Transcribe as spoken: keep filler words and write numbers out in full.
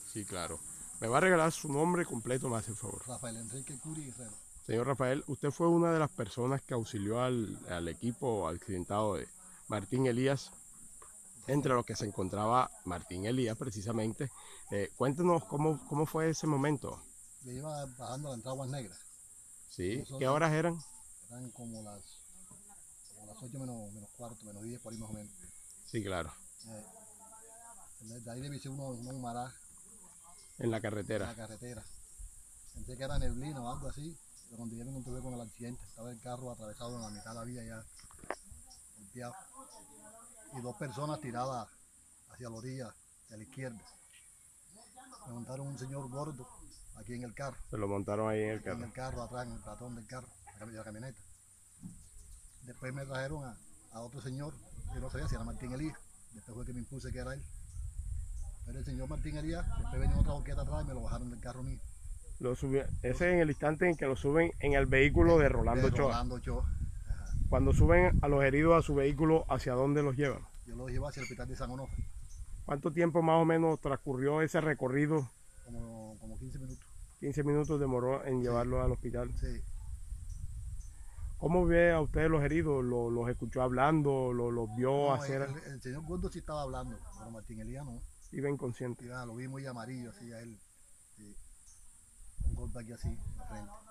Sí, claro. Me va a regalar su nombre completo, me hace el favor. Rafael Enrique Curi Guerrero. Señor Rafael, usted fue una de las personas que auxilió al, al equipo accidentado de Martín Elías, Sí, entre señor. los que se encontraba Martín Elías precisamente. Eh, cuéntenos cómo, cómo fue ese momento. Yo iba bajando a la entrada Aguas Negras. Y ¿Sí? ¿Qué nosotros horas eran? eran como las, como las ocho menos, menos cuarto, menos diez, por ahí más o menos. Sí, claro. Eh, de ahí divisé uno, uno humará En la en carretera. la carretera. Pensé que era neblina o algo así, pero cuando llegué me encontré con el accidente. Estaba el carro atravesado en la mitad de la vía ya, golpeado. Y dos personas tiradas hacia la orilla de la izquierda. Me montaron un señor gordo aquí en el carro, Se lo montaron ahí en el aquí en carro. el carro, atrás, en el patrón del carro, de la camioneta. Después me trajeron a, a otro señor, yo no sabía si era Martín Elías. Después fue que me impuse que era él. Pero el señor Martín Elías, después venía otra boqueta atrás y me lo bajaron del carro mío. Lo subi- Yo, ese es en el instante en que lo suben en el vehículo de, de de Rolando Ochoa. Rolando Ochoa. Ajá. Cuando suben a los heridos a su vehículo, ¿hacia dónde los llevan? Yo lo llevo hacia el hospital de San Onofre, ¿Cuánto tiempo más o menos transcurrió ese recorrido? como, como quince minutos. quince minutos demoró en Sí, llevarlo al hospital. sí. ¿Cómo ve a ustedes los heridos? ¿Los, los escuchó hablando? ¿Los, los vio No, el, hacer? el señor Gordo sí estaba hablando, pero Martín Elías no. Iba inconsciente. Iba, lo vi muy amarillo, así a él. Sí, un golpe aquí así, en la frente.